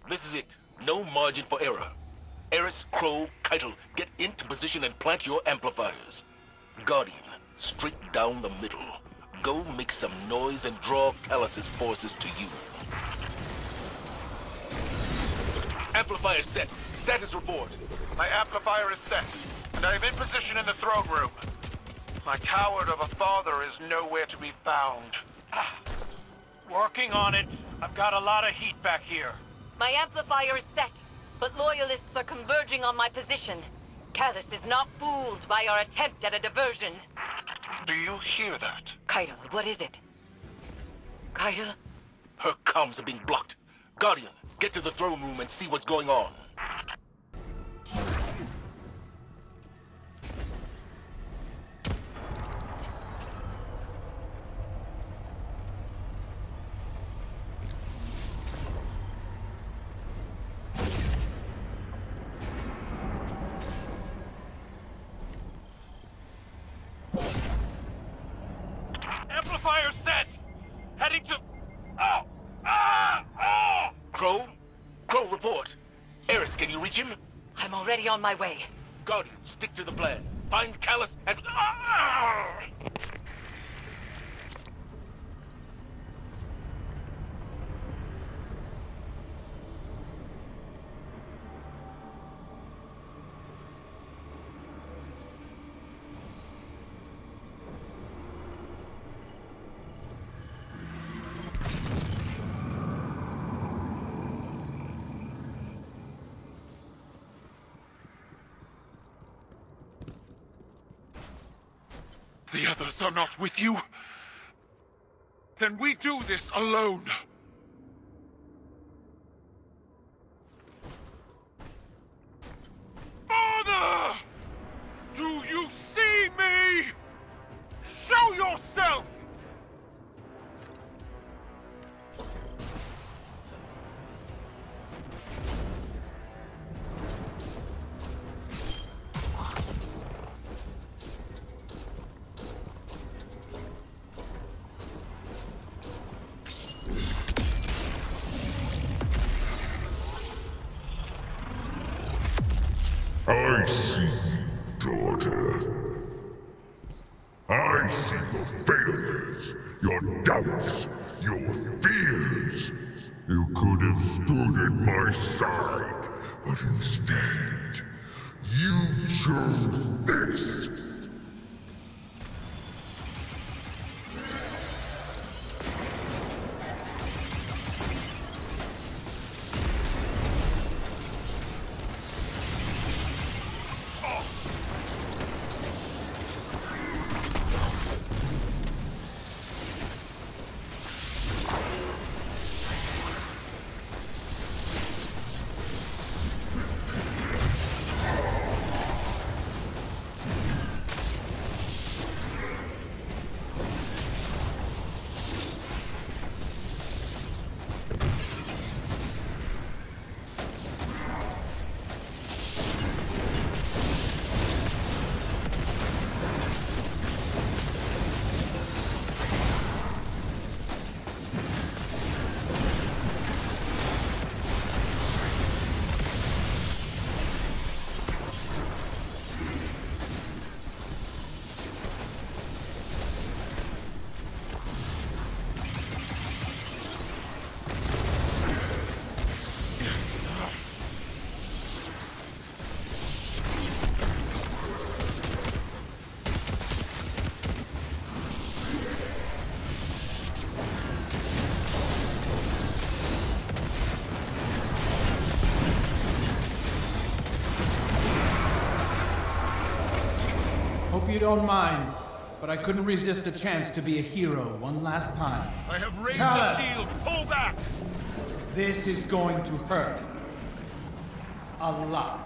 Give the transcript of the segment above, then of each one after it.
This is it. No margin for error. Eris, Crow, Keitel, get into position and plant your amplifiers. Guardian, straight down the middle. Go make some noise and draw Calus's forces to you. Amplifier set. Status report. My amplifier is set, and I am in position in the throne room. My coward of a father is nowhere to be found. Working on it. I've got a lot of heat back here. My amplifier is set, but loyalists are converging on my position. Calus is not fooled by our attempt at a diversion. Do you hear that? Keitel, what is it? Keitel? Her comms are being blocked. Guardian, get to the throne room and see what's going on. Amplifier set! Heading to... Crow? Crow, report. Eris, can you reach him? I'm already on my way. Guardian, stick to the plan. Find Calus and... The others are not with you? Then we do this alone. Father! Do you see me? Show yourself! I see, daughter. I see your failures, your doubts, your fears. You could have stood at my side, but instead, you chose this. Hope you don't mind, but I couldn't resist a chance to be a hero one last time. I have raised Calus! the shield! Pull back! This is going to hurt. A lot.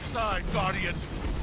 side, Guardian!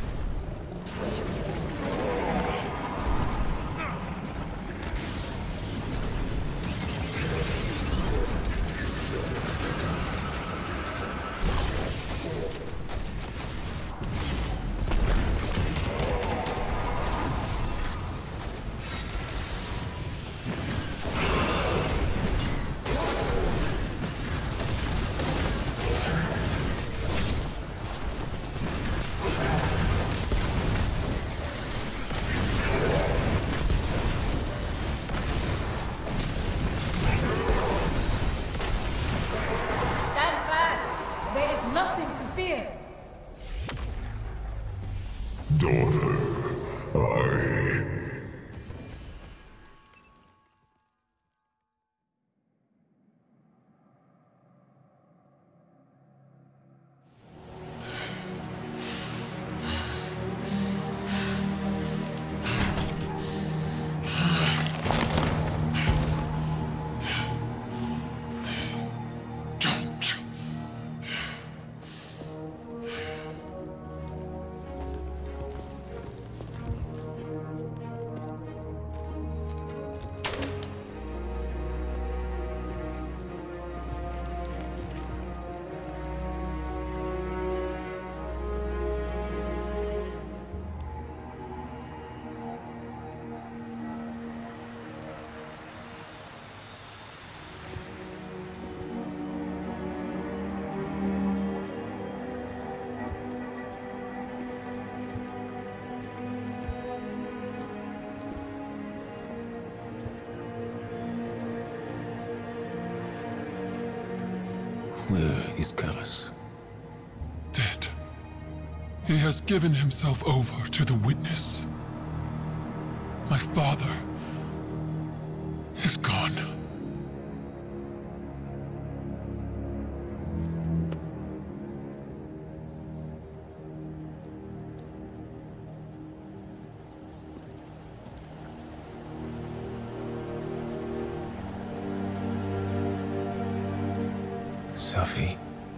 Where is Callus? Dead. He has given himself over to the Witness. My father is gone. Safi.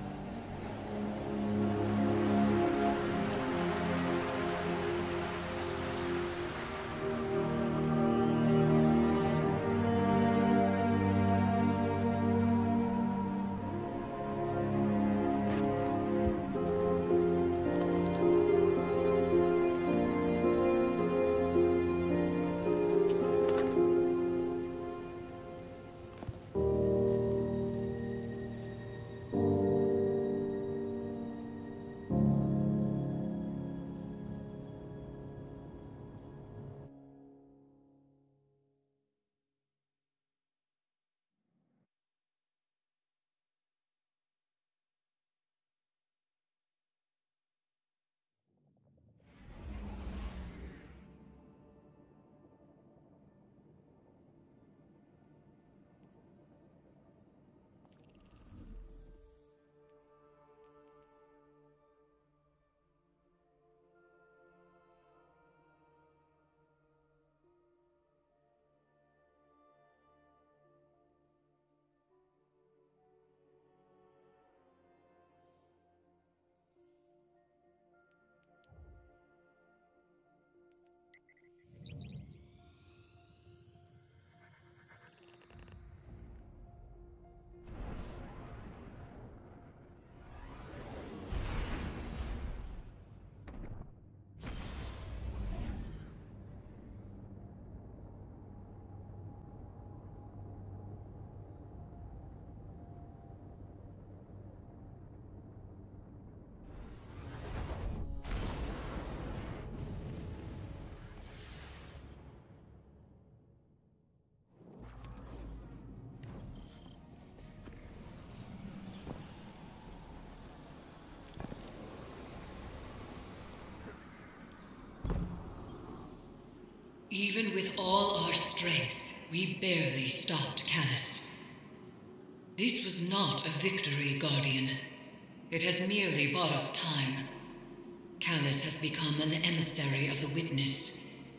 Even with all our strength, we barely stopped Callus. This was not a victory, Guardian. It has merely bought us time. Callus has become an emissary of the Witness.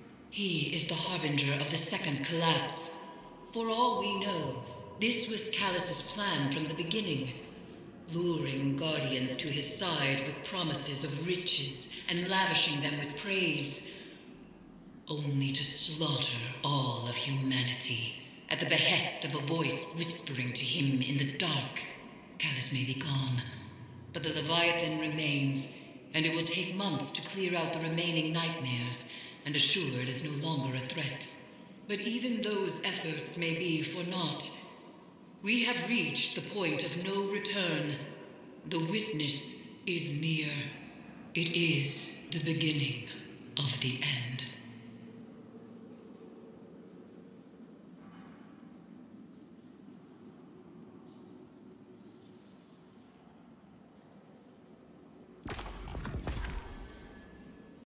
He is the harbinger of the second collapse. For all we know, this was Callus's plan from the beginning. luring Guardians to his side with promises of riches and lavishing them with praise, only to slaughter all of humanity at the behest of a voice whispering to him in the dark. Callus may be gone, but the Leviathan remains, and it will take months to clear out the remaining nightmares and assure it is no longer a threat. But even those efforts may be for naught. We have reached the point of no return. The witness is near. It is the beginning of the end.